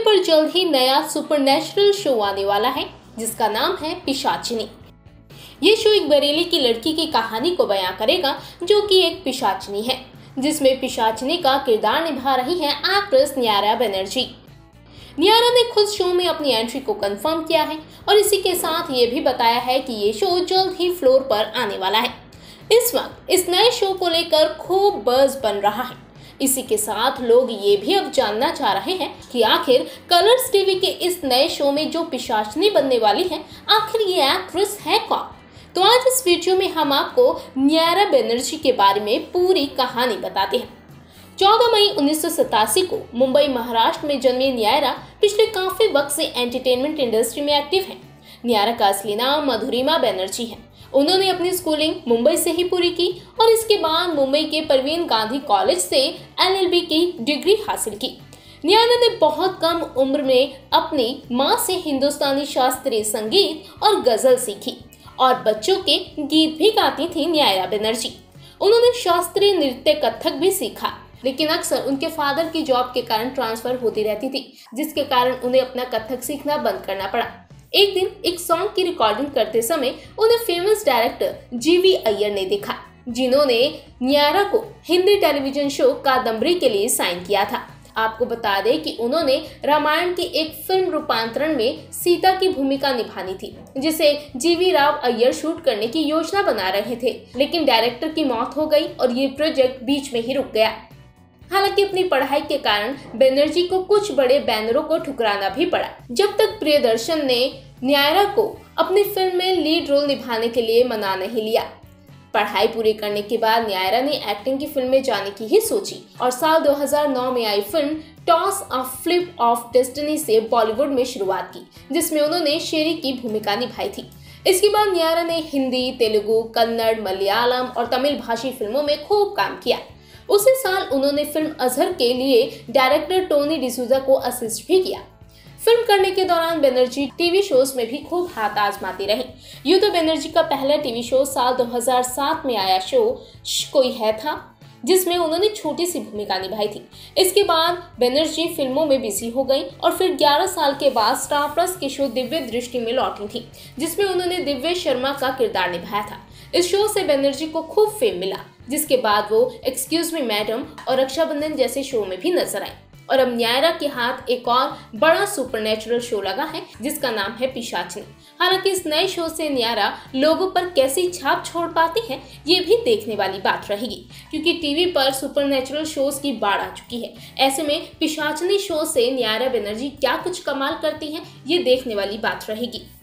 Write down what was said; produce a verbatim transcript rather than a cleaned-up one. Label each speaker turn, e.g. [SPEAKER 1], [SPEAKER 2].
[SPEAKER 1] पर जल्द ही नया सुपरनैचुरल शो आने वाला है जिसका नाम है पिशाचिनी। ये शो एक बरेली की लड़की की कहानी को बयां करेगा जो कि एक पिशाचिनी है, जिसमें पिशाचिनी का किरदार निभा रही हैं एक्ट्रेस न्यारा बनर्जी। न्यारा ने खुद शो में अपनी एंट्री को कंफर्म किया है और इसी के साथ ये भी बताया है कि ये शो जल्द ही फ्लोर पर आने वाला है। इस वक्त इस नए शो को लेकर खूब बज़ बन रहा है। इसी के साथ लोग ये भी अब जानना चाह रहे हैं कि आखिर कलर्स टीवी के इस नए शो में जो पिशाचिनी बनने वाली है, आखिर ये एक्ट्रेस है कौन। तो आज इस वीडियो में हम आपको न्यारा बनर्जी के बारे में पूरी कहानी बताते हैं। चौदह मई उन्नीस सौ सतासी को मुंबई महाराष्ट्र में जन्मी न्यारा पिछले काफी वक्त से एंटरटेनमेंट इंडस्ट्री में एक्टिव है। न्यारा का असली नाम मधुरिमा बनर्जी है। उन्होंने अपनी स्कूलिंग मुंबई से ही पूरी की और इसके बाद मुंबई के परवीन गांधी कॉलेज से एल एल बी की डिग्री हासिल की। न्यारा ने बहुत कम उम्र में अपनी मां से हिंदुस्तानी शास्त्रीय संगीत और गजल सीखी और बच्चों के गीत भी गाती थी न्यारा बनर्जी। उन्होंने शास्त्रीय नृत्य कथक भी सीखा, लेकिन अक्सर उनके फादर की जॉब के कारण ट्रांसफर होती रहती थी, जिसके कारण उन्हें अपना कथक सीखना बंद करना पड़ा। एक दिन एक सॉन्ग की रिकॉर्डिंग करते समय उन्हें famous director G V Iyer ने देखा, जिन्होंने न्यारा को हिंदी टेलीविजन शो कादम्बरी के लिए साइन किया था। आपको बता दें कि उन्होंने रामायण की एक फिल्म रूपांतरण में सीता की भूमिका निभानी थी, जिसे G V Rao Iyer shoot करने की योजना बना रहे थे, लेकिन डायरेक्टर की मौत हो गई और ये प्रोजेक्ट बीच में ही रुक गया। हालांकि अपनी पढ़ाई के कारण बनर्जी को कुछ बड़े बैनरों को ठुकराना भी पड़ा, जब तक प्रियदर्शन ने न्यारा को अपनी फिल्म में लीड रोल निभाने के लिए मना नहीं लिया। पढ़ाई पूरी करने के बाद न्यारा ने एक्टिंग की फिल्म में जाने की ही सोची और साल दो हज़ार नौ में आई film Toss a flip of destiny से बॉलीवुड में शुरुआत की, जिसमें उन्होंने शेरी की भूमिका निभाई थी। इसके बाद न्यारा ने हिंदी, तेलुगु, कन्नड़, मलयालम और तमिल भाषी फिल्मों में खूब काम किया। उसी साल उन्होंने फिल्म अजहर के लिए डायरेक्टर टोनी डिसूजा को असिस्ट भी किया। फिल्म करने के दौरान बनर्जी टीवी शोज में भी खूब हाथ आजमाती रही। यूं तो बनर्जी का पहला टीवी शो साल दो हज़ार सात में आया शो कोई है था, जिसमें उन्होंने छोटी सी भूमिका निभाई थी। इसके बाद बनर्जी फिल्मों में बिजी हो गई और फिर ग्यारह साल के बाद स्टार प्लस के शो दिव्य दृष्टि में लौटी थी, जिसमें उन्होंने दिव्य शर्मा का किरदार निभाया था। इस शो से बनर्जी को खूब फेम मिला, जिसके बाद वो एक्सक्यूज मी मैडम और रक्षाबंधन जैसे शो में भी नजर आई। और अब न्यारा के हाथ एक और बड़ा सुपरनैचुरल शो लगा है जिसका नाम है पिशाचिनी। हालांकि इस नए शो से न्यारा लोगों पर कैसी छाप छोड़ पाती है, ये भी देखने वाली बात रहेगी, क्योंकि टीवी पर सुपरनैचुरल शोज की बाढ़ आ चुकी है। ऐसे में पिशाचिनी शो से न्यारा बनर्जी क्या कुछ कमाल करती है, ये देखने वाली बात रहेगी।